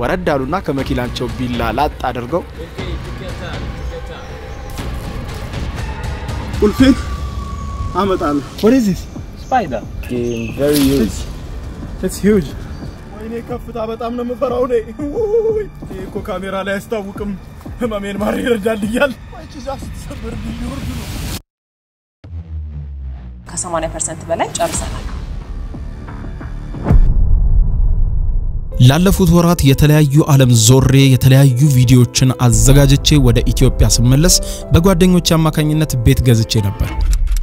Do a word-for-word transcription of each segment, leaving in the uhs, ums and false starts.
ወረዳሉና ከመኪናቸው ቢላ ላጥ አድርገው ቁልፌን አመጣለሁ What is this? Spider. It's very huge. It's huge. ወይኔ ከፍታ በጣም ነው የምፈራው ነኝ እኮ ካሜራ ላይ አስታውቅም ህመሜን ማር ይረዳል ይያል እቺ ዛስ ተሰበር ሊወርድ ነው ከ80 ፐርሰንት በላይ ጨርሰናል ላለፉት ወራት የተለያዩ ዓለም ዞሬ የተለያዩ ቪዲዮዎችን አዘጋጅቼ ወደ ኢትዮጵያ ስመለስ በጓደኞች አማካኝነት ቤት ገዝቼ ነበር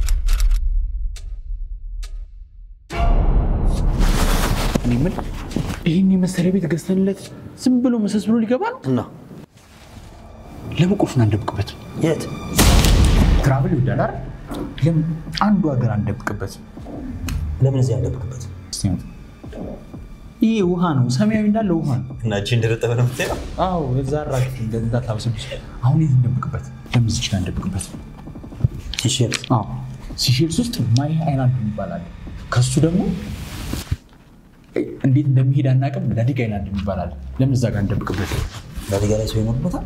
ምን ይሄን የመሰለ ቤት ገዝተንለት ዝም ብሎ መሰስ ብሎ ሊገባ ነው እና ለምቁፍና እንደብቅበት የት ትራቭል ይወዳል አይደል ለም አንዱ ሀገር እንደብቅበት ለምን እዚህ እንደብቅበት ይሄ ውሃ ነው ሰማያዊ እንዳለ ውሃ ነው እና እቺ እንደረጠበ ነው የምትለው አዎ እዛ ራቅ እንደዛ ታውስብሽ አሁን ይሄን እንደብቅበት ለምን እዚህ ጋር እንደብቅበት ሲሼልስ አዎ ሲሼልስ ውስጥ ማይ አይላንድ ይባላል ከሱ ደግሞ እንዴት እንደሚሄድ አናቀም ለዲጋ አይላንድ ይባላል ለምን እዛ ጋር እንደብቅበት ለዲጋ ላይ ሰው ይኖርበታል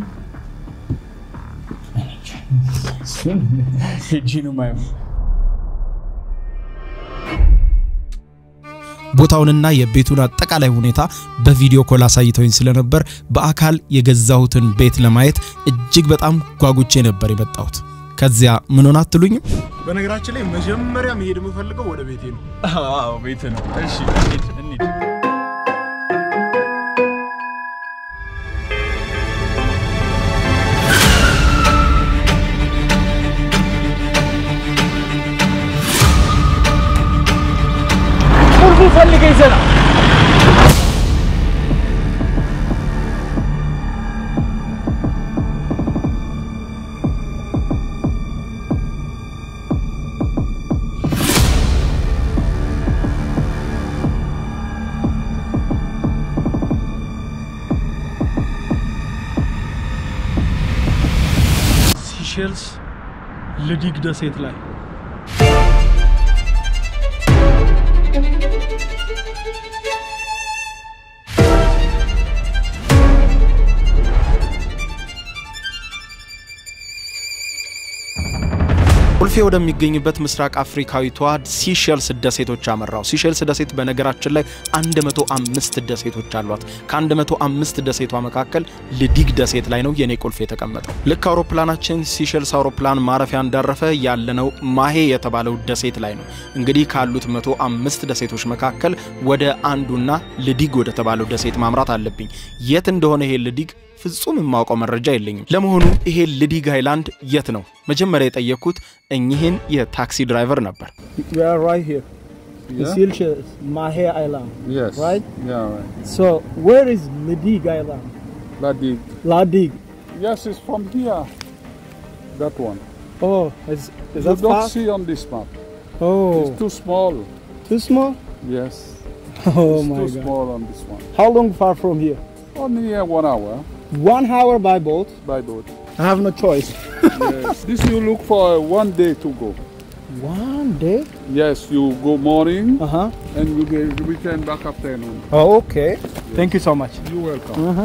ጂኑ ማይ ቦታውንና የቤቱን አጠቃላይ ሁኔታ በቪዲዮ ኮል አሳይተውኝ ስለነበር በአካል የገዛሁትን ቤት ለማየት እጅግ በጣም ጓጉቼ ነበር የመጣሁት ከዚያ ምን ሆነ አትሉኝም በነገራችን ላይ መጀመሪያ መሄድ የምፈልገው ወደ ቤቴ ነው አዎ ቤት ነው እሺ እንሂድ እንሂድ ሁሉ ፈልገ ይዘና ሲሼልስ ለዲግ ደሴት ላይ ቁልፌ ወደሚገኝበት ምስራቅ አፍሪካዊቷ ሲሼልስ ደሴቶች አመራው ሲሼልስ ደሴት በነገራችን ላይ one oh five ደሴቶች አሏት ከ105 ደሴቷ መካከል ለዲግ ደሴት ላይ ነው የኔ ቁልፌ የተቀመጠው ልክ አውሮፕላናችን ሲሼልስ አውሮፕላን ማረፊያ እንዳረፈ ያለነው ማሄ የተባለው ደሴት ላይ ነው እንግዲህ ካሉት one oh five ደሴቶች መካከል ወደ አንዱና ለዲግ ወደ ተባለው ደሴት ማምራት አለብኝ የት እንደሆነ ይሄ ለዲግ ፍጹም ማውቀው መረጃ የለኝም ለመሆኑ ይሄ ለዲግ አይላንድ የት ነው መጀመሪያ የጠየቁት እኚህን የታክሲ ድራይቨር ነበር We are right here the Seychelles Mahe Island Yes. right Yeah, right. so where is Ledig Island Ladig. Ladig Yes, it's from here. That one. oh is, is You that don't far see on this map. oh It's too small. too small Yes. oh It's my too god small on this one. how long far from here Only uh, one hour one hour by boat by boat. I have no choice Yes. This you look for uh, one day to go. one day Yes, you go morning uh-huh and you get return back afternoon. oh okay thank you so much You're welcome. uh-huh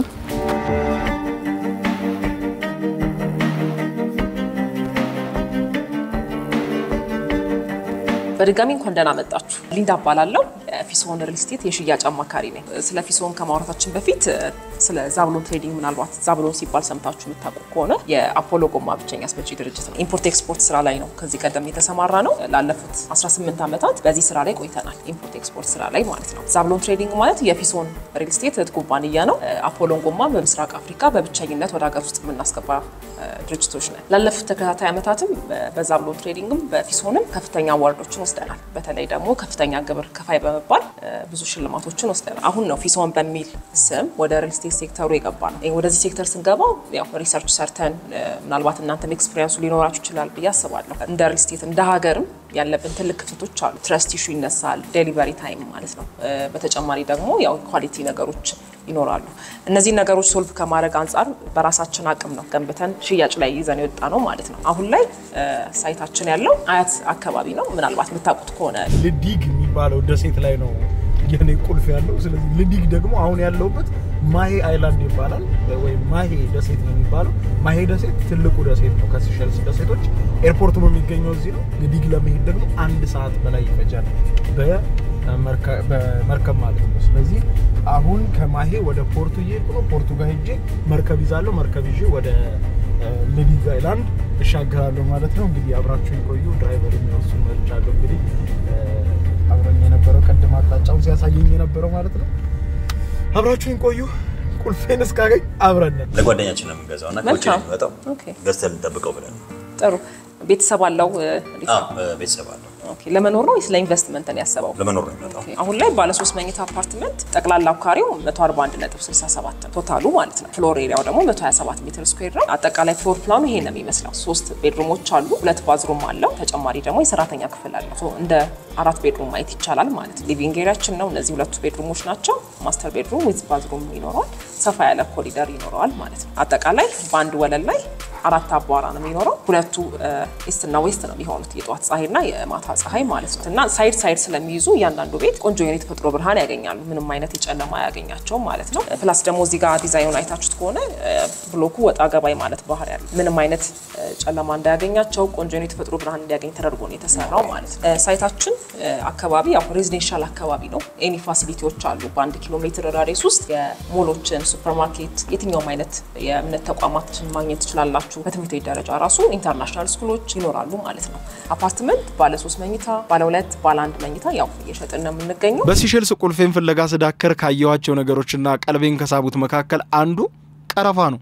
በድጋሚ እንኳን ደህና መጣችሁ ሊንዳ ባላለው ፊሶን ሪል ስቴት የሽያጭ አማካሪ ነኝ ስለ ፊሶን ከማውራታችን በፊት ስለ ዛብሎን ትሬዲንግ ምናልባት ዛብሎን ሲባል ሰምታችሁ የምታውቁ ከሆነ የአፖሎ ጎማ ብቸኛ አስመጪ ድርጅት ነው ኢምፖርት ኤክስፖርት ስራ ላይ ነው ከዚህ ቀደም የተሰማራ ነው ላለፉት eighteen ዓመታት በዚህ ስራ ላይ ቆይተናል ኢምፖርት ኤክስፖርት ስራ ላይ ማለት ነው ዛብሎን ትሬዲንግ ማለት የፊሶን ሪል ስቴት ኩባንያ ነው አፖሎን ጎማ በምስራቅ አፍሪካ በብቸኝነት ወደ ሀገር ውስጥ የምናስገባ ድርጅቶች ነን ላለፉት ተከታታይ ዓመታትም በዛብሎን ትሬዲንግም በፊሶንም ከፍተኛ አዋርዶችን ወስደናል በተለይ ደግሞ ከፍተኛ ግብር ከፋይ በመባል ብዙ ሽልማቶችን ወስደናል አሁን ነው ፊሶን በሚል ስም ወደ ሪል ስቴት ሴክተሩ የገባ ነው ወደዚህ ሴክተር ስንገባ ያው ሪሰርች ሰርተን ምናልባት እናንተም ኤክስፒሪየንሱ ሊኖራችሁ ይችላል በያስባለሁ እንደ ሪል ስቴት እንደ ሀገርም ያለብን ትልቅ ክፍተቶች አሉ ትረስት ኢሹ ይነሳል ዴሊቨሪ ታይም ማለት ነው በተጨማሪ ደግሞ ያው ኳሊቲ ነገሮች ይኖራሉ እነዚህ ነገሮች ሶልቭ ከማድረግ አንፃር በራሳችን አቅም ነው ገንብተን ሽያጭ ላይ ይዘን የወጣ ነው ማለት ነው አሁን ላይ ሳይታችን ያለው አያት አካባቢ ነው ምናልባት የምታውቁት ከሆነ ለዲግ የሚባለው ደሴት ላይ ነው የኔ ቁልፍ ያለው ስለዚህ ለዲግ ደግሞ አሁን ያለውበት ማሄ አይላንድ ይባላል ወይ ማሄ ደሴት ነው የሚባለው ማሄ ደሴት ትልቁ ደሴት ነው ከሲሸልስ ደሴቶች ኤርፖርቱ የሚገኘው እዚህ ነው ለዲግ ለመሄድ ደግሞ አንድ ሰዓት በላይ ይፈጃል በመርከብ ማለት ነው ስለዚህ አሁን ከማሄ ወደ ፖርቱ እየሄድኩ ነው ፖርቱ ጋር ሄጄ መርከብ ይዛለሁ መርከብ ይዤ ወደ ለዲግ አይላንድ እሻገራለሁ ማለት ነው እንግዲህ አብራችሁ ይቆዩ ድራይቨር የሚወርሱ መርጫለሁ እንግዲህ አብረን የነበረው ቀደም አጣጫው ሲያሳየኝ የነበረው ማለት ነው አብራችሁ ይቆዩ ቁልፌን እስካገኝ አብረን ለጓደኛችን ነው የምንገዛውና ኮቼ በጣም ገዝተን እንጠብቀው ብለን ጥሩ ቤተሰብ አለው አዎ ቤተሰብ አለው ኦኬ ለመኖር ነው ስለ ኢንቨስትመንት ነው ያሰበው ለመኖር ነው የሚመጣው አሁን ላይ ባለ ሶስት መኝታ አፓርትመንት ጠቅላላው ካሬው መቶ አርባ አንድ ነጥብ ስልሳ ሰባት ቶታሉ ማለት ነው ፍሎር ኤሪያው ደግሞ መቶ ሃያ ሰባት ሜትር ስኩዌር ነው አጠቃላይ ፍሎር ፕላኑ ይሄ ነው የሚመስለው ሶስት ቤድሩሞች አሉ ሁለት ባዝሩም አለው ተጨማሪ ደግሞ የሰራተኛ ክፍል አለው ሶ እንደ አራት ቤድሩም ማየት ይቻላል ማለት ነው ሊቪንግ ኤሪያችን ነው እነዚህ ሁለቱ ቤድሩሞች ናቸው ማስተር ቤድሩም ዊዝ ባዝሩም ይኖራል ሰፋ ያለ ኮሪደር ይኖራል ማለት ነው አጠቃላይ ባንድ ወለል ላይ አራት አባራ ነው የሚኖረው ሁለቱ ኢስት እና ዌስት ነው የሚሆኑት የጧት ፀሐይና የማታ ፀሐይ ማለት ነው እና ሳይድ ሳይድ ስለሚይዙ ያንዳንዱ ቤት ቆንጆ የኔ ተፈጥሮ ብርሃን ያገኛሉ ምንም አይነት የጨለማ ያገኛቸው ማለት ነው ፕላስ ደግሞ እዚህ ጋር ዲዛይኑን አይታችሁት ከሆነ ብሎኩ ወጣ ገባይ ማለት ባህር ያለው ምንም አይነት ጨለማ እንዳያገኛቸው ቆንጆ የኔ ተፈጥሮ ብርሃን እንዲያገኝ ተደርጎ ነው የተሰራው ማለት ነው ሳይታችን አካባቢ ያው ሬዚደንሻል አካባቢ ነው ኤኒ ፋሲሊቲዎች አሉ በአንድ ኪሎ ሜትር ራዲየስ ውስጥ የሞሎችን ሱፐርማርኬት የትኛውም አይነት የእምነት ተቋማትን ማግኘት ትችላላችሁ በትምህርት ቤት ደረጃ ራሱ ኢንተርናሽናል ስኩሎች ይኖራሉ ማለት ነው አፓርትመንት ባለ ሶስት መኝታ ባለ ሁለት ባለ አንድ መኝታ ያው እየሸጥን ነው የምንገኘው በሲሸልስ ቁልፌን ፍለጋ ስዳከር ካየዋቸው ነገሮችና ቀልቤን ከሳቡት መካከል አንዱ ቀረፋ ነው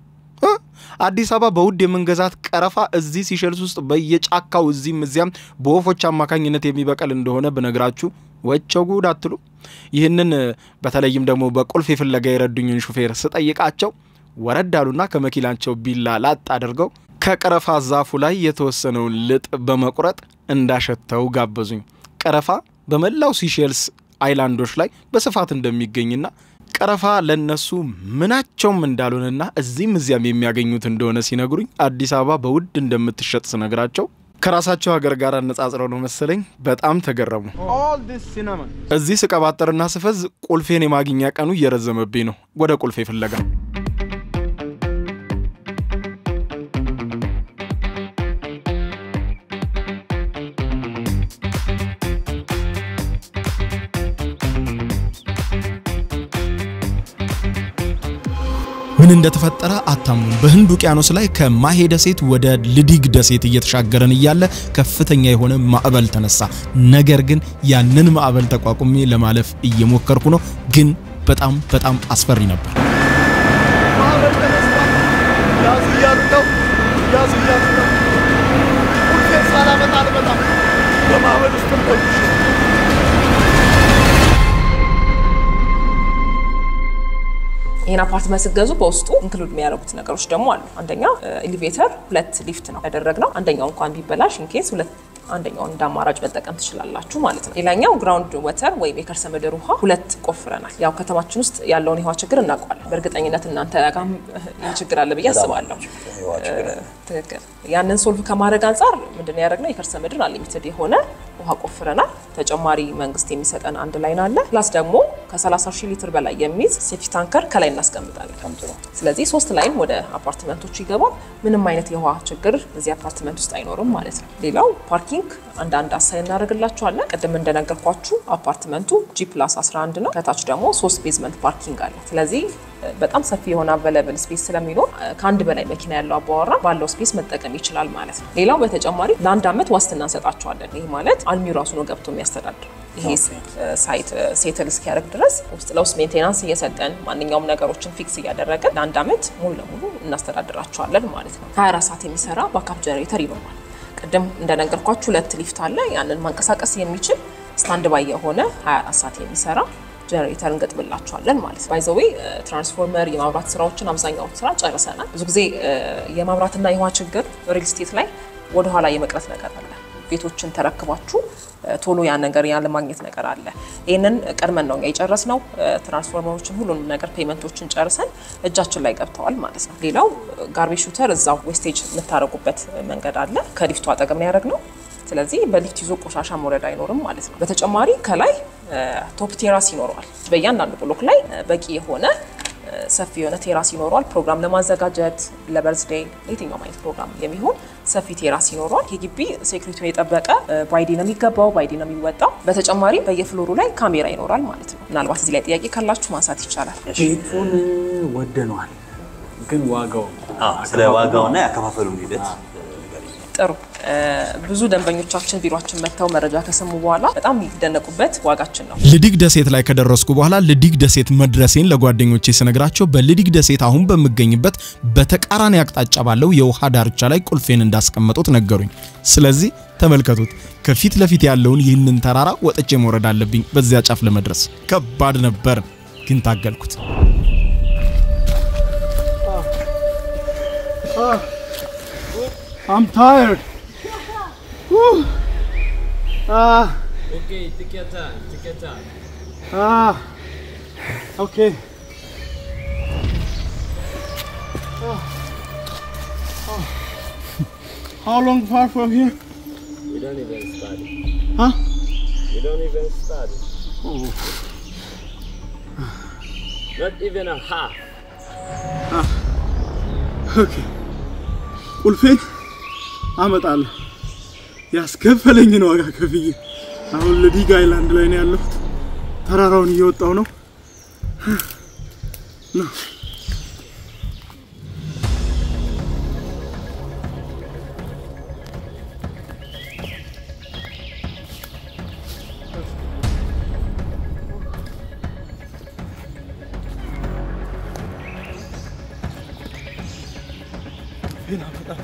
አዲስ አበባ በውድ የምንገዛት ቀረፋ እዚህ ሲሸልስ ውስጥ በየጫካው እዚህም እዚያም በወፎች አማካኝነት የሚበቀል እንደሆነ በነግራችሁ ወቸው ጉድ አትሉ ይህንን በተለይም ደግሞ በቁልፍ ፍለጋ የረዱኝን ሹፌር ስጠይቃቸው ወረዳሉና ከመኪናቸው ቢላ ላጥ አድርገው ከቀረፋ ዛፉ ላይ የተወሰነውን ልጥ በመቁረጥ እንዳሸተው ጋበዙኝ ቀረፋ በመላው ሲሸልስ አይላንዶች ላይ በስፋት እንደሚገኝና ቀረፋ ለነሱ ምናቸውም እንዳሉንና እዚህም እዚያም የሚያገኙት እንደሆነ ሲነግሩኝ አዲስ አበባ በውድ እንደምትሸጥ ስነግራቸው ከራሳቸው ሀገር ጋር አነጻጽረው ነው መሰለኝ በጣም ተገረሙ እዚህ ስቀባጠርና ስፈዝ ቁልፌን የማግኛ ቀኑ እየረዘመብኝ ነው ወደ ቁልፌ ፍለጋ ምን እንደተፈጠረ አታምኑም በህንድ ውቅያኖስ ላይ ከማሄ ደሴት ወደ ለዲግ ደሴት እየተሻገረን ይያለ ከፍተኛ የሆነ ማዕበል ተነሳ ነገር ግን ያንን ማዕበል ተቋቁሜ ለማለፍ እየሞከርኩ ነው ግን በጣም በጣም አስፈሪ ነበር ማዕበል ተነሳ ያዙ ያዙ ያዙ ያዙ ቁልፌን ሳላመጣ አልመጣም በማዕበል ውስጥ ነው ይሄን አፓርትመንት ሲገዙ በውስጡ ኢንክሉድ የሚያደርጉት ነገሮች ደግሞ አሉ አንደኛ ኤሌቬተር ሁለት ሊፍት ነው ያደረግነው አንደኛው እንኳን ቢበላሽ ኢንኬስ ሁለት አንደኛው እንዳማራጭ መጠቀም ትችላላችሁ ማለት ነው ሌላኛው ግራውንድ ወተር ወይ የከርሰ ምድር ውሃ ሁለት ቆፍረናል ያው ከተማችን ውስጥ ያለውን የውሃ ችግር እናውቃለን በእርግጠኝነት እናንተ ጋም ችግር አለ ብዬ አስባለሁ ትክክል ያንን ሶልቭ ከማድረግ አንፃር ምንድነው ያደረግነው የከርሰ ምድር አንሊሚትድ የሆነ ውሃ ቆፍረናል ተጨማሪ መንግስት የሚሰጠን አንድ ላይን አለ ፕላስ ደግሞ ከ30 ሺህ ሊትር በላይ የሚይዝ ሴፍቲ ታንከር ከላይ እናስቀምጣለን ስለዚህ ሶስት ላይን ወደ አፓርትመንቶች ይገባል ምንም አይነት የውሃ ችግር እዚህ አፓርትመንት ውስጥ አይኖርም ማለት ነው ሌላው ፓርኪንግ አንድ አንድ አሳይን እናደርግላችኋለን ቀደም እንደነገርኳችሁ አፓርትመንቱ ጂ ፕላስ አስራ አንድ ነው ከታች ደግሞ ሶስት ቤዝመንት ፓርኪንግ አለ ስለዚህ በጣም ሰፊ የሆነ አቬለብል ስፔስ ስለሚኖር ከአንድ በላይ መኪና ያለው አባወራ ባለው ስፔስ መጠቀም ይችላል ማለት ነው ሌላው በተጨማሪ ለአንድ አመት ዋስትና እንሰጣቸዋለን ይሄ ማለት አልሚው ራሱ ነው ገብቶ የሚያስተዳድር ይሄ ሳይት ሴትል እስኪያደርግ ድረስ ውስጥ ለውስጥ ሜንቴናንስ እየሰጠን ማንኛውም ነገሮችን ፊክስ እያደረገን ለአንድ አመት ሙሉ ለሙሉ እናስተዳድራቸዋለን ማለት ነው ሀያ አራት ሰዓት የሚሰራ ባካፕ ጀነሬተር ይኖራል ቀደም እንደነገርኳችሁ ሁለት ሊፍት አለ ያንን ማንቀሳቀስ የሚችል ስታንድ ባይ የሆነ ሀያ አራት ሰዓት የሚሰራ ጀነሬተር እንገጥምላቸዋለን ማለት ነው ባይ ዘ ዌይ ትራንስፎርመር የማብራት ስራዎችን አብዛኛው ስራ ጨርሰናል ብዙ ጊዜ የማብራትና የውሃ ችግር ሪል ስቴት ላይ ወደ ኋላ የመቅረት ነገር አለ ቤቶችን ተረክባችሁ ቶሎ ያ ነገር ያለ ማግኘት ነገር አለ ይሄንን ቀድመን ነው የጨረስነው ትራንስፎርመሮችን ሁሉንም ነገር ፔመንቶችን ጨርሰን እጃችን ላይ ገብተዋል ማለት ነው ሌላው ጋርቤጅ ሹተር እዛው ዌስቴጅ የምታረጉበት መንገድ አለ ከሊፍቱ አጠገብ ነው ያደረግነው ስለዚህ በሊፍት ይዞ ቆሻሻ መውረድ አይኖርም ማለት ነው በተጨማሪ ከላይ ቶፕ ቴራስ ይኖራል በእያንዳንዱ ብሎክ ላይ በቂ የሆነ ሰፊ የሆነ ቴራስ ይኖራል ፕሮግራም ለማዘጋጀት ለበርዝዴይ ለየትኛው አይነት ፕሮግራም የሚሆን ሰፊ ቴራስ ይኖራል የግቢ ሴኩሪቲውን የጠበቀ ባይዲ ነው የሚገባው ባይዲ ነው የሚወጣው በተጨማሪ በየፍሎሩ ላይ ካሜራ ይኖራል ማለት ነው ምናልባት እዚህ ላይ ጥያቄ ካላችሁ ማንሳት ይቻላል ቤቱን ወደነዋል ግን ዋጋው አዎ ስለ ዋጋውና ያከፋፈሉ ሂደት ጥሩ ብዙ ደንበኞቻችን ቢሮአችን መተው መረጃ ከሰሙ በኋላ በጣም ይደነቁበት ዋጋችን ነው ልዲግ ደሴት ላይ ከደረስኩ በኋላ ልዲግ ደሴት መድረሴን ለጓደኞቼ ስነግራቸው በልዲግ ደሴት አሁን በመገኝበት በተቃራኒ አቅጣጫ ባለው የውሃ ዳርቻ ላይ ቁልፌን እንዳስቀመጡት ነገሩኝ ስለዚህ ተመልከቱት ከፊት ለፊት ያለውን ይህንን ተራራ ወጥቼ መውረድ አለብኝ በዚያ ጫፍ ለመድረስ ከባድ ነበር ግን ታገልኩት I'm tired. Woo. Ah. Okay, take your time. Take your time. Ah. Okay. Oh. Oh. How long far from here? We don't even start. Huh? We don't even start. Oh. Not even a half. Ah. Okay. ቁልፌን አመጣለሁ ያስከፈለኝ ነው ዋጋ ከፍዬ አሁን ለዲግ አይላንድ ላይ ነው ያለሁት ተራራውን እየወጣው ነው ነው هنا بقى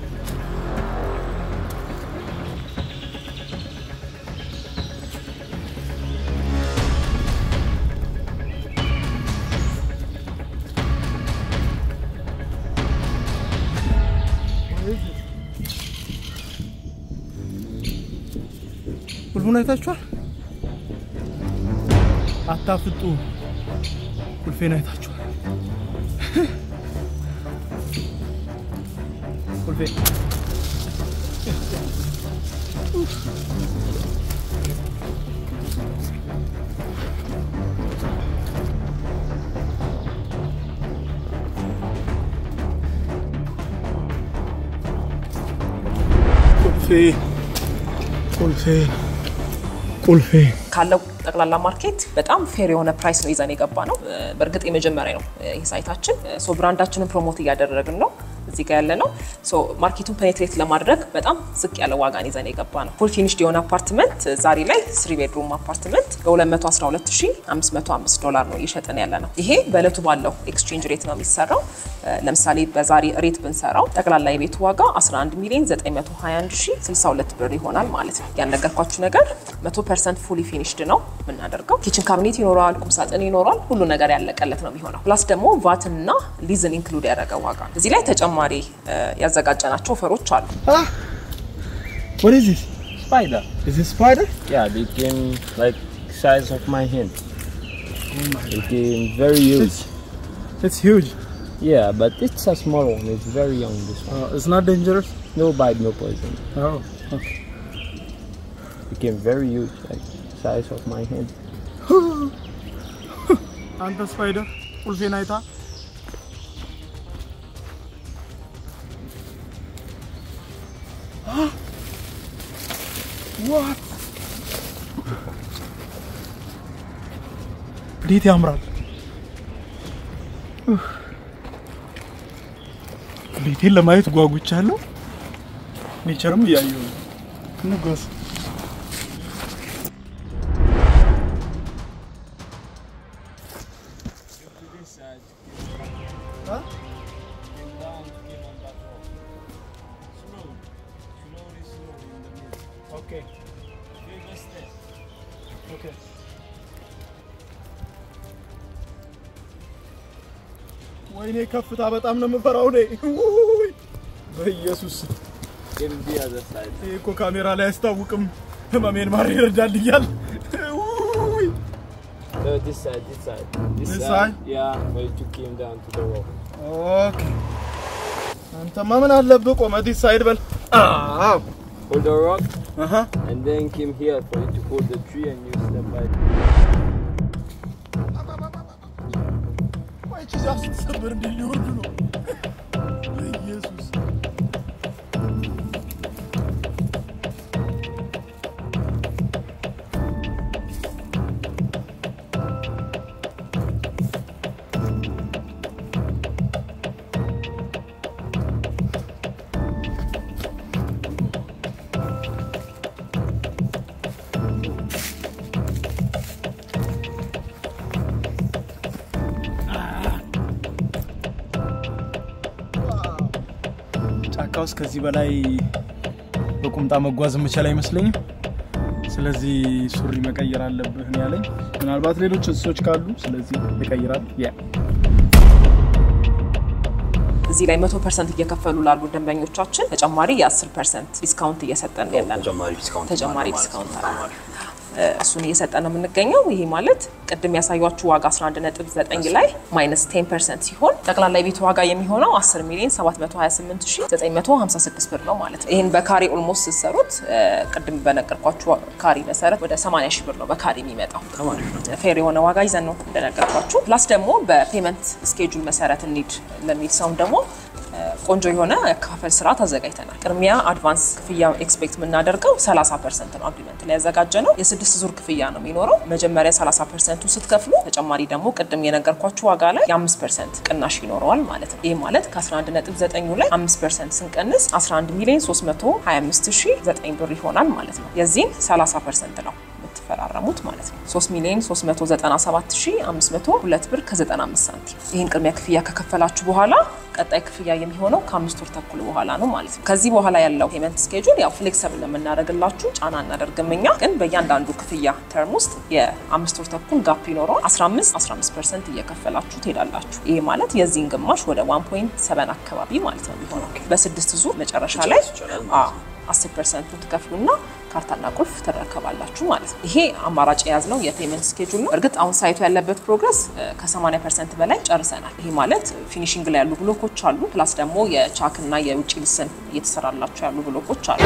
ቁልፉን አይታችኋል አታፍጡ ቁልፌን አይታችኋል ቁልፌ ቁልፌ ቁልፌ ቁልፌ ካለው ጠቅላላ ማርኬት በጣም ፌር የሆነ ፕራይስ ነው ይዘን የገባ ነው በርግጥ የመጀመሪያ ነው ይሄ ሳይታችን ሶ ብራንዳችንን ፕሮሞት እያደረግን ነው እዚህ ጋር ያለ ነው ሶ ማርኬቱን ፔኔትሬት ለማድረግ በጣም ዝቅ ያለ ዋጋን ይዘን የገባ ነው ፉል ፊኒሽድ የሆነ አፓርትመንት ዛሬ ላይ ስሪ ቤድሩም አፓርትመንት በሁለት መቶ አስራ ሁለት ሺህ አምስት መቶ አምስት ዶላር ነው እየሸጠን ያለ ነው ይሄ በእለቱ ባለው ኤክስቼንጅ ሬት ነው የሚሰራው ለምሳሌ በዛሬ ሬት ብንሰራው ጠቅላላ የቤቱ ዋጋ አስራ አንድ ሚሊዮን ዘጠኝ መቶ ሃያ አንድ ሺህ ስልሳ ሁለት ብር ይሆናል ማለት ነው ያነገርኳችሁ ነገር መቶ ፐርሰንት ፉሊ ፊኒሽድ ነው ምናደርገው ኪችን ካቢኔት ይኖራል ቁም ሳጥን ይኖራል ሁሉ ነገር ያለቀለት ነው የሚሆነው ፕላስ ደግሞ ቫት እና ሊዝን ኢንክሉድ ያደረገ ዋጋ እዚህ ላይ ተጨማሪ ያዘጋጀናቸው ኦፈሮች አሉ What is this? Spider. Is this spider? Yeah, they came like size of my hand. Oh my They came very huge. It's, it's huge. Yeah, but it's a small one. It's very young. This one. Uh, it's not dangerous? No bite, no poison. Oh, okay. Became very huge, like size of my hand. And the spider? Ulfi naita? What? እንዴት ያምራል ቤቴን ለማየት ጓጉቻለሁ ኔቸርም ያየው ንጉስ Okay. Okay. ወይኔ ከፍታ በጣም ነው የምፈራው ነኝ በኢየሱስ Give me the other side. እኮ ካሜራ ላይ አስታውቅም ህመሜን ማር ይረዳልኛል No, this side, this side. This side? Yeah, for you to came down to the rock. Okay. አንተማ ምን አለብህ ቆመህ this side በል አዎ Hold the rock. Uh-huh. And then came here for you to hold the tree and you step by. ወይ እቺ ዛፍ ስትሰበር እንዴ ሊወርዱ ነው ኢየሱስ ጫካውስ ከዚህ በላይ በቁምጣ መጓዝ መቻል አይመስለኝም ስለዚህ ሱሪ መቀየር አለብህ ነው ያለኝ ምናልባት ሌሎች እንስሶች ካሉ ስለዚህ ይቀይራል ያ እዚህ ላይ one hundred percent እየከፈሉ ላሉ ደንበኞቻችን ተጨማሪ የ10 percent ዲስካውንት እየሰጠን ያለን ተጨማሪ ዲስካውንት ተጨማሪ ዲስካውንት አለ እሱን እየሰጠን ነው የምንገኘው ይሄ ማለት ቅድም ያሳያችሁ ዋጋ አስራ አንድ ነጥብ ዘጠኝ ላይ ማይነስ ten percent ሲሆን ጠቅላላ የቤት ዋጋ የሚሆነው አስር ሚሊዮን ሰባት መቶ ሃያ ስምንት ሺህ ዘጠኝ መቶ ሃምሳ ስድስት ብር ነው ማለት ነው ይሄን በካሬ ኦልሞስት ሲሰሩት ቅድም በነገርኳችሁ ካሬ መሰረት ወደ ሰማንያ ሺህ ብር ነው በካሬ የሚመጣው ፌር የሆነ ዋጋ ይዘን ነው እንደነገርኳችሁ ፕላስ ደግሞ በፔመንት ስኬጁል መሰረት እንሂድ ለሚል ሰው ደግሞ ቆንጆ የሆነ የካፈል ስርዓት አዘጋጅተናል ቅድሚያ አድቫንስ ክፍያ ኤክስፔክት የምናደርገው ሰላሳ percent ነው አግሪመንት ላይ ያዘጋጀነው የስድስት ዙር ክፍያ ነው የሚኖረው መጀመሪያ ሰላሳ percent ስትከፍሉ ተጨማሪ ደግሞ ቅድም የነገርኳችሁ ዋጋ ላይ የ5 percent ቅናሽ ይኖረዋል ማለት ነው ይሄ ማለት ከአስራ አንድ ነጥብ ዘጠኝ ላይ አምስት percent ስንቀንስ አስራ አንድ ሚሊዮን ሶስት መቶ ሃያ አምስት ሺህ ዘጠኝ ብር ይሆናል ማለት ነው የዚህን ሰላሳ percent ነው ተፈራረሙት ማለት ነው ሶስት ሚሊዮን ሶስት መቶ ዘጠና ሰባት ሺህ አምስት መቶ ሁለት ብር ከዘጠና አምስት ሳንቲም ይሄን ቅድሚያ ክፍያ ከከፈላችሁ በኋላ ቀጣይ ክፍያ የሚሆነው ከአምስት ወር ተኩል በኋላ ነው ማለት ነው ከዚህ በኋላ ያለው ፔመንት ስኬጁል ያው ፍሌክሲብል ለምናደርግላችሁ ጫና እናደርግም እኛ ግን በእያንዳንዱ ክፍያ ተርም ውስጥ የአምስት ወር ተኩል ጋፕ ይኖረው አስራ አምስት አስራ አምስት percent እየከፈላችሁ ትሄዳላችሁ ይሄ ማለት የዚህን ግማሽ ወደ one point seven አካባቢ ማለት ነው የሚሆነው በስድስት ዙር መጨረሻ ላይ አዎ አስር percent ትከፍሉና ካርታና ቁልፍ ተረከባላችሁ ማለት ነው ይሄ አማራጭ ያዝነው የፔመንት ስኬጁል ነው እርግጥ አሁን ሳይቱ ያለበት ፕሮግረስ ከ80 percent በላይ ጨርሰናል ይሄ ማለት ፊኒሺንግ ላይ ያሉ ብሎኮች አሉ ፕላስ ደግሞ የቻክና የውጪ ልስን እየተሰራላችሁ ያሉ ብሎኮች አሉ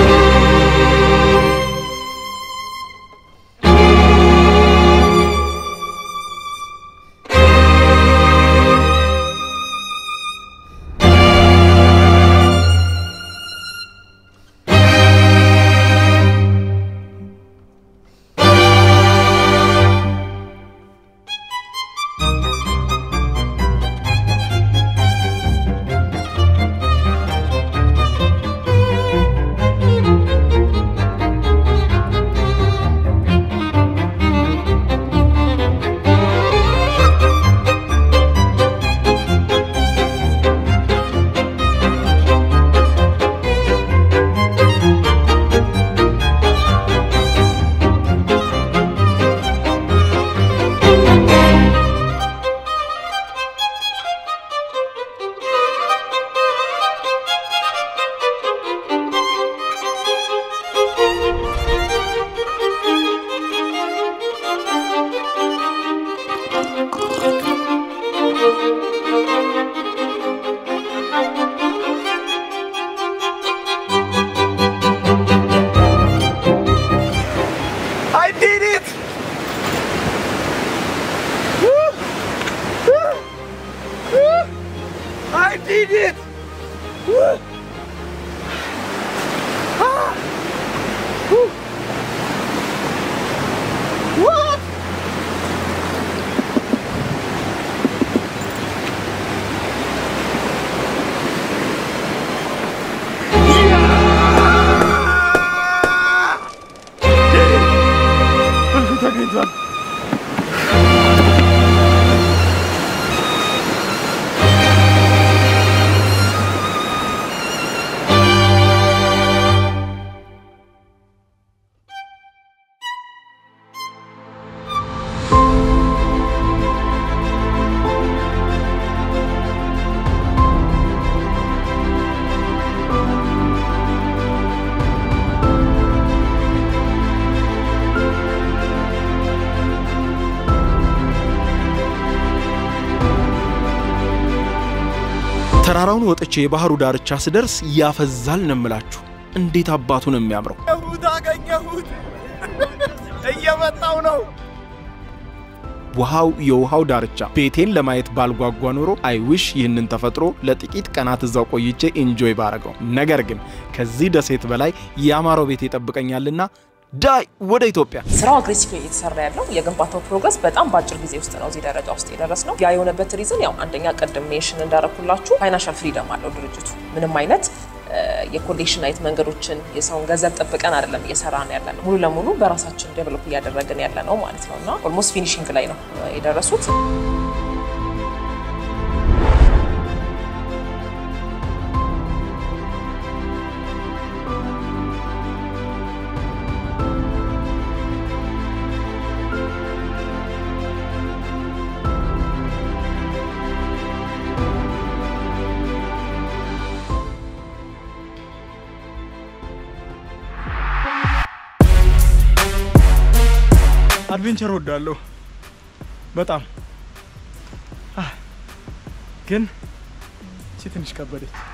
ተራራውን ወጥቼ የባህሩ ዳርቻ ስደርስ ያፈዛል ነምላችሁ እንዴት አባቱ ነው የሚያምረው እውታ አገኘሁት እየመጣው ነው ውሃው የውሃው ዳርቻ ቤቴን ለማየት ባልጓጓ ኖሮ አይ ዊሽ ይህንን ተፈጥሮ ለጥቂት ቀናት እዛው ቆይቼ ኢንጆይ ባረገው። ነገር ግን ከዚህ ደሴት በላይ ያማረው ቤት ይጠብቀኛልና ዳይ ወደ ኢትዮጵያ። ስራው አግሬሲቭ እየተሰራ ያለው የግንባታው ፕሮግረስ በጣም ባጭር ጊዜ ውስጥ ነው እዚህ ደረጃ ውስጥ የደረስነው። ያ የሆነበት ሪዝን ያው አንደኛ ቀደም ሜንሽን እንዳረኩላችሁ ፋይናንሻል ፍሪደም አለው ድርጅቱ። ምንም አይነት የኮሌክሽን አይነት መንገዶችን የሰውን ገንዘብ ጠብቀን አይደለም እየሰራን ያለነው። ሙሉ ለሙሉ በራሳችን ዴቨሎፕ እያደረግን ያለነው ማለት ነውና ኦልሞስት ፊኒሺንግ ላይ ነው የደረሱት። አድቬንቸር ወዳለሁ በጣም ግን እቺ ትንሽ ከበደች።